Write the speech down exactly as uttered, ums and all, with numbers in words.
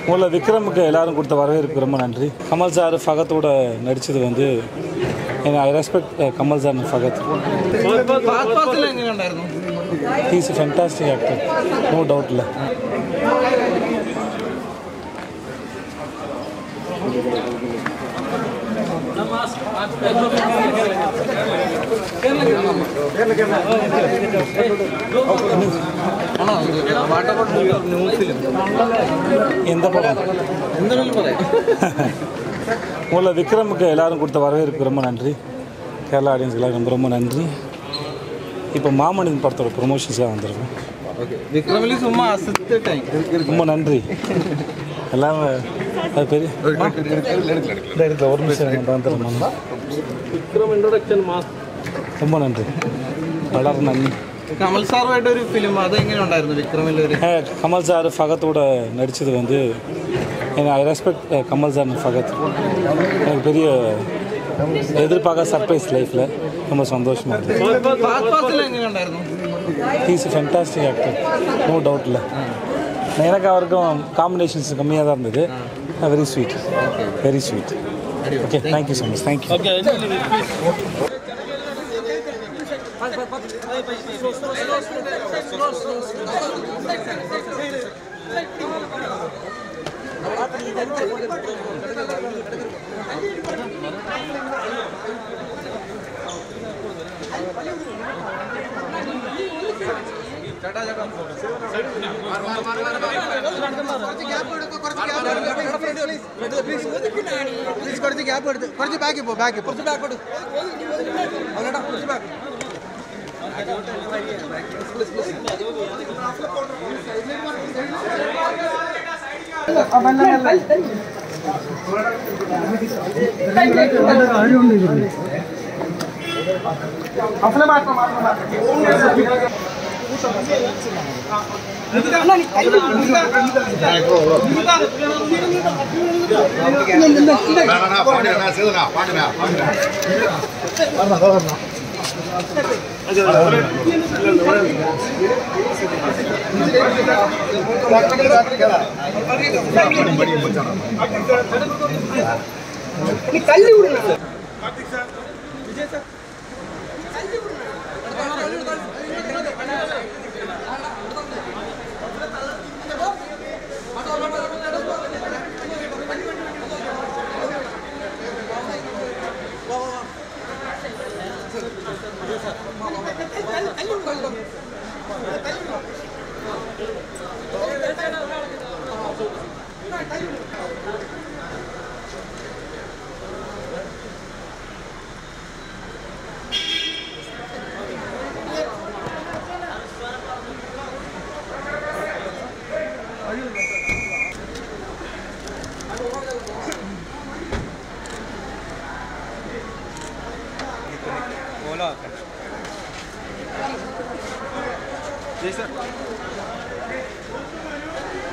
முதல்ல விக்ரமுக்கு எல்லாரும் கொடுத்த வரவேற்புக்கு ரொம்ப நன்றி. கமல் சார் ஃபகத்தோட நடித்தது வந்து I respect Kamal sir and Fahadh. He is a fantastic actor, no doubt இல்லை. எந்த படம் முதல்ல விக்ரமுக்கு எல்லாரும் கொடுத்த வரவேற்புக்கு ரொம்ப நன்றி. கேரளா ஆடியன்ஸ் எல்லாரும் ரொம்ப ரொம்ப நன்றி. இப்போ மாமனிதன் படத்தோட ப்ரொமோஷன்ஸாக வந்திருக்கோம். ரொம்ப நன்றி எல்லாமே. அது பெரிய ஒரு நிமிஷம் வந்துடுறோம். ரொம்ப நன்றி, വളരെ നന്ദി. கமல் சாரோட ஒரு ஃபிலிம் அது எங்கே உண்டாയിരുന്നു விக்ரமில் ஒரு கமல் சார் ஃபகத்தோட நடித்தது வந்து I respect Kamal sir and Fahadh. எனக்கு பெரிய எதிர்பார்க்க சர்ப்ரைஸ் லைஃப்பில் ரொம்ப சந்தோஷமாக இருந்தது. எங்கே உண்டாയിരുന്നു he is a fantastic actor, no doubt இல்லை. எனக்கு அவருக்கும் காம்பினேஷன்ஸ் கம்மியாக தான் இருந்தது. Very sweet, very sweet. Okay, thank you so much. Thank you. Yes, sir.